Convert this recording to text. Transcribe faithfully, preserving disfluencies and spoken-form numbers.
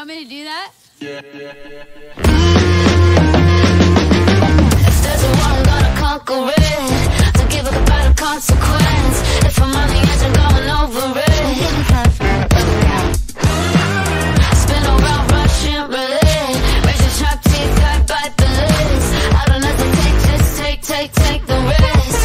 want me to do that? If there's a war, I'm gonna conquer it. Don't give a about the consequence. If I'm on the edge, I'm going over it. Spin around, Russian roulette. Raise your sharp teeth, I bite the lips. I don't hesitate, just take, take, take the risk.